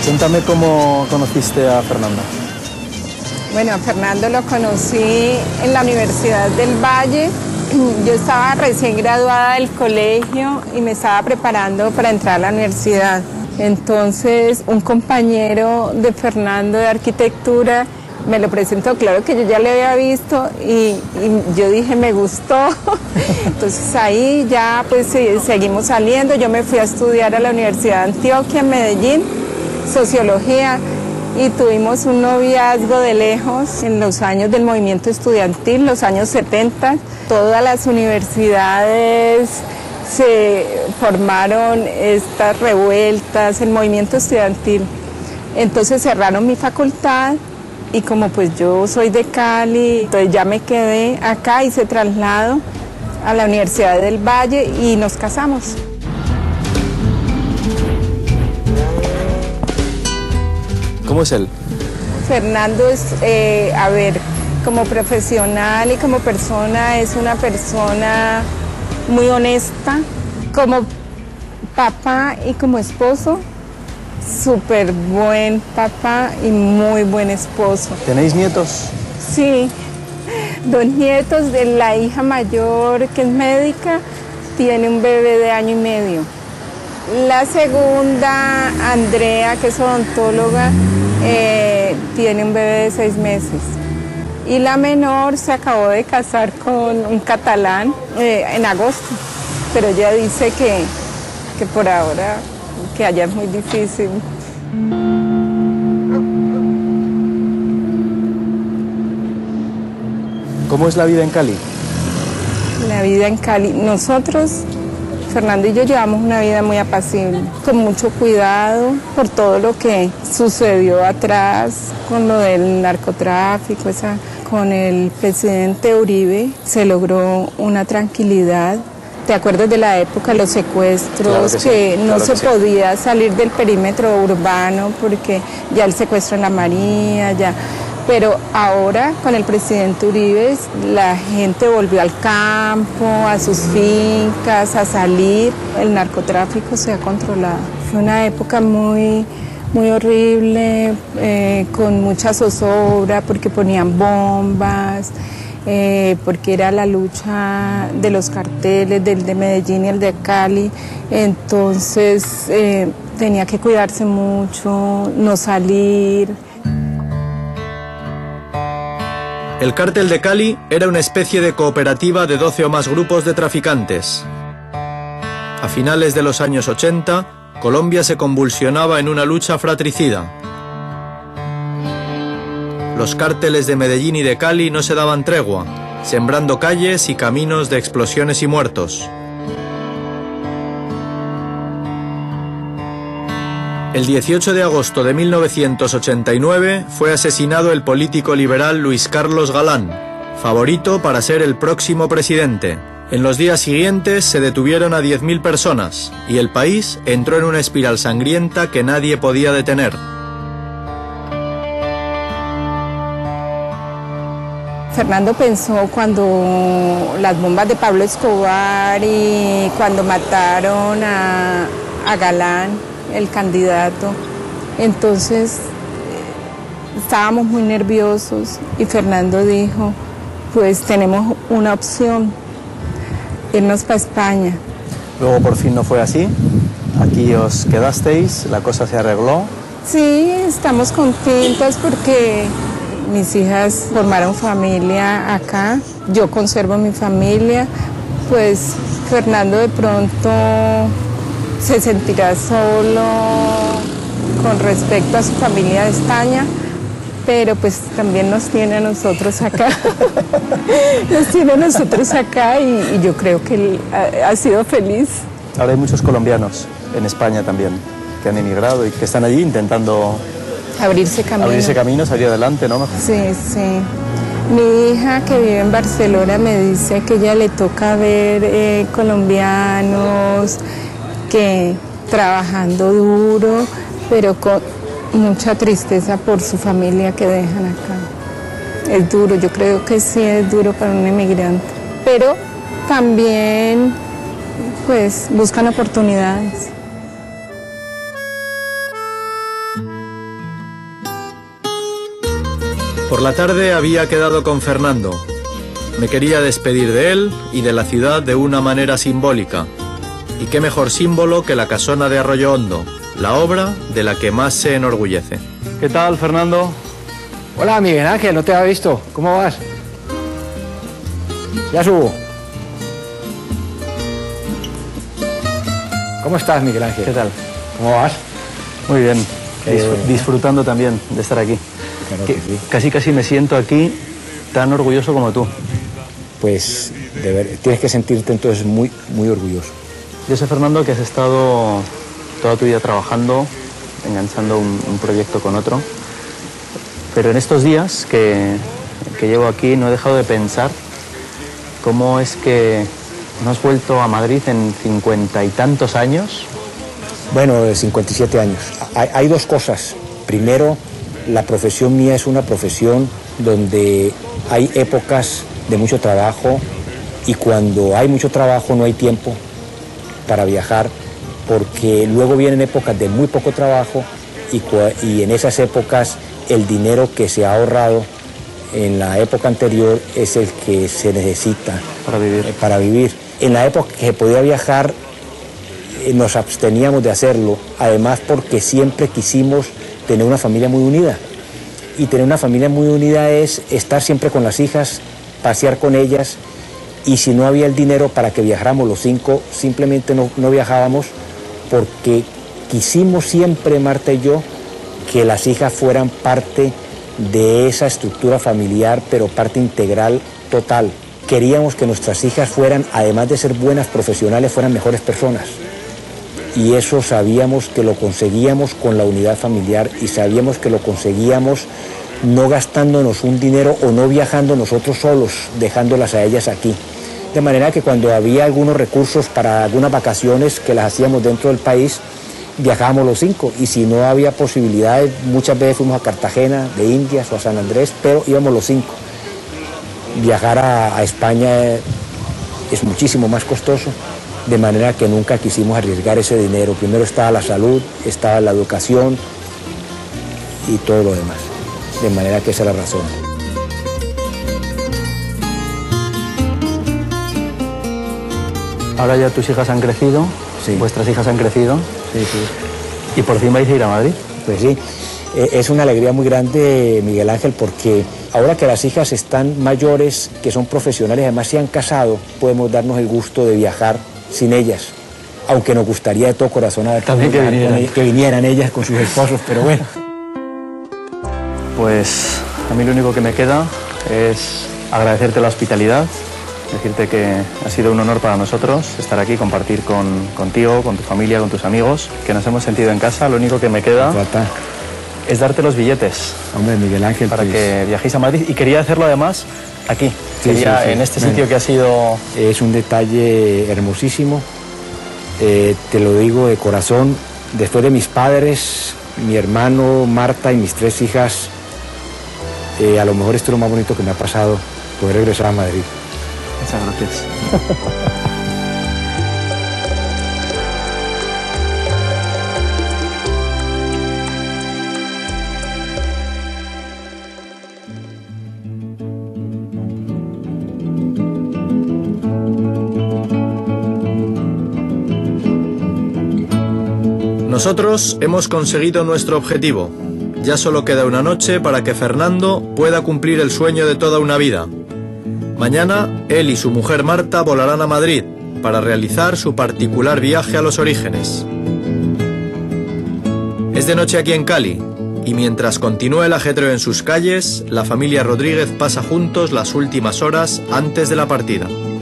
Cuéntame cómo conociste a Fernando. Bueno, a Fernando lo conocí en la Universidad del Valle. Yo estaba recién graduada del colegio y me estaba preparando para entrar a la universidad. Entonces, un compañero de Fernando de arquitectura me lo presentó, claro que yo ya le había visto y yo dije, me gustó. Entonces ahí ya pues seguimos saliendo. Yo me fui a estudiar a la Universidad de Antioquia en Medellín, sociología, y tuvimos un noviazgo de lejos en los años del movimiento estudiantil, los años 70. Todas las universidades se formaron estas revueltas, el movimiento estudiantil. Entonces cerraron mi facultad y como pues yo soy de Cali, entonces ya me quedé acá y se trasladó a la Universidad del Valle y nos casamos. ¿Cómo es él? Fernando es, a ver, como profesional y como persona, es una persona muy honesta. Como papá y como esposo, súper buen papá y muy buen esposo. ¿Tenéis nietos? Sí, 2 nietos. De la hija mayor, que es médica, tiene un bebé de 1 año y medio. La segunda, Andrea, que es odontóloga, tiene un bebé de 6 meses. Y la menor se acabó de casar con un catalán en agosto, pero ella dice que por ahora, que allá es muy difícil. ¿Cómo es la vida en Cali? La vida en Cali, nosotros, Fernando y yo, llevamos una vida muy apacible, con mucho cuidado por todo lo que sucedió atrás, con lo del narcotráfico, con el presidente Uribe se logró una tranquilidad. ¿Te acuerdas de la época de los secuestros? Claro que sí, no claro se que sí. podía salir del perímetro urbano porque ya el secuestro en la María, ya. Pero ahora con el presidente Uribe la gente volvió al campo, a sus fincas, a salir. El narcotráfico se ha controlado. Fue una época muy horrible, con mucha zozobra porque ponían bombas, porque era la lucha de los carteles, del de Medellín y el de Cali. Entonces tenía que cuidarse mucho, no salir. El Cártel de Cali era una especie de cooperativa de 12 o más grupos de traficantes. A finales de los años 80, Colombia se convulsionaba en una lucha fratricida. Los cárteles de Medellín y de Cali no se daban tregua, sembrando calles y caminos de explosiones y muertos. El 18 de agosto de 1989 fue asesinado el político liberal Luis Carlos Galán, favorito para ser el próximo presidente. En los días siguientes se detuvieron a 10.000 personas y el país entró en una espiral sangrienta que nadie podía detener. Fernando pensó cuando las bombas de Pablo Escobar y cuando mataron a Galán, el candidato, entonces estábamos muy nerviosos y Fernando dijo, pues tenemos una opción, irnos para España. Luego por fin no fue así, aquí os quedasteis, la cosa se arregló. Sí, estamos contentas porque mis hijas formaron familia acá, yo conservo mi familia, pues Fernando de pronto se sentirá solo con respecto a su familia de España, pero pues también nos tiene a nosotros acá. Nos tiene a nosotros acá y yo creo que él ha sido feliz. Ahora hay muchos colombianos en España también que han emigrado y que están allí intentando abrirse camino, salir adelante, ¿no? Sí, sí. Mi hija que vive en Barcelona me dice que ella le toca ver colombianos que trabajando duro, pero con mucha tristeza por su familia que dejan acá. Es duro, yo creo que sí es duro para un emigrante, pero también pues buscan oportunidades. Por la tarde había quedado con Fernando. Me quería despedir de él y de la ciudad de una manera simbólica. Y qué mejor símbolo que la casona de Arroyo Hondo, la obra de la que más se enorgullece. ¿Qué tal, Fernando? Hola, Miguel Ángel, no te había visto. ¿Cómo vas? Ya subo. ¿Cómo estás, Miguel Ángel? ¿Qué tal? ¿Cómo vas? Muy bien. Disfrutando también de estar aquí. Claro que sí. Casi me siento aquí tan orgulloso como tú. Pues tienes que sentirte entonces muy orgulloso. Yo sé, Fernando, que has estado toda tu vida trabajando, enganchando un proyecto con otro, pero en estos días que llevo aquí no he dejado de pensar cómo es que no has vuelto a Madrid en 50 y tantos años. Bueno, de 57 años. Hay dos cosas. Primero, la profesión mía es una profesión donde hay épocas de mucho trabajo y cuando hay mucho trabajo no hay tiempo para viajar, porque luego vienen épocas de muy poco trabajo y en esas épocas el dinero que se ha ahorrado en la época anterior es el que se necesita para vivir. En la época que se podía viajar nos absteníamos de hacerlo, además porque siempre quisimos tener una familia muy unida. Y tener una familia muy unida es estar siempre con las hijas, pasear con ellas, y si no había el dinero para que viajáramos los 5, simplemente no viajábamos, porque quisimos siempre, Marta y yo, que las hijas fueran parte de esa estructura familiar, pero parte integral, total. Queríamos que nuestras hijas fueran, además de ser buenas profesionales, fueran mejores personas. Y eso sabíamos que lo conseguíamos con la unidad familiar y sabíamos que lo conseguíamos no gastándonos un dinero o no viajando nosotros solos, dejándolas a ellas aquí. De manera que cuando había algunos recursos para algunas vacaciones que las hacíamos dentro del país, viajábamos los 5. Y si no había posibilidades, muchas veces fuimos a Cartagena de Indias o a San Andrés, pero íbamos los 5. Viajar a España es muchísimo más costoso. De manera que nunca quisimos arriesgar ese dinero. Primero estaba la salud, estaba la educación y todo lo demás. De manera que esa es la razón. Ahora ya tus hijas han crecido, sí. Vuestras hijas han crecido. Sí, sí. ¿Y por fin vais a ir a Madrid? Pues sí, es una alegría muy grande, Miguel Ángel, porque ahora que las hijas están mayores, que son profesionales, además se han casado, podemos darnos el gusto de viajar sin ellas, aunque nos gustaría de todo corazón también que vinieran ellas con sus esposos, pero bueno. Pues a mí lo único que me queda es agradecerte la hospitalidad, decirte que ha sido un honor para nosotros estar aquí, compartir contigo, con tu familia, con tus amigos, que nos hemos sentido en casa. Lo único que me queda es darte los billetes. Hombre, Miguel Ángel, para que viajéis a Madrid, y quería hacerlo además aquí. Sí, en este sitio que ha sido... Es un detalle hermosísimo, te lo digo de corazón. Después de mis padres, mi hermano, Marta y mis 3 hijas, a lo mejor esto es lo más bonito que me ha pasado, poder regresar a Madrid. Muchas gracias. Nosotros hemos conseguido nuestro objetivo. Ya solo queda una noche para que Fernando pueda cumplir el sueño de toda una vida. Mañana, él y su mujer Marta volarán a Madrid para realizar su particular viaje a los orígenes. Es de noche aquí en Cali, y mientras continúa el ajetreo en sus calles, la familia Rodríguez pasa juntos las últimas horas antes de la partida.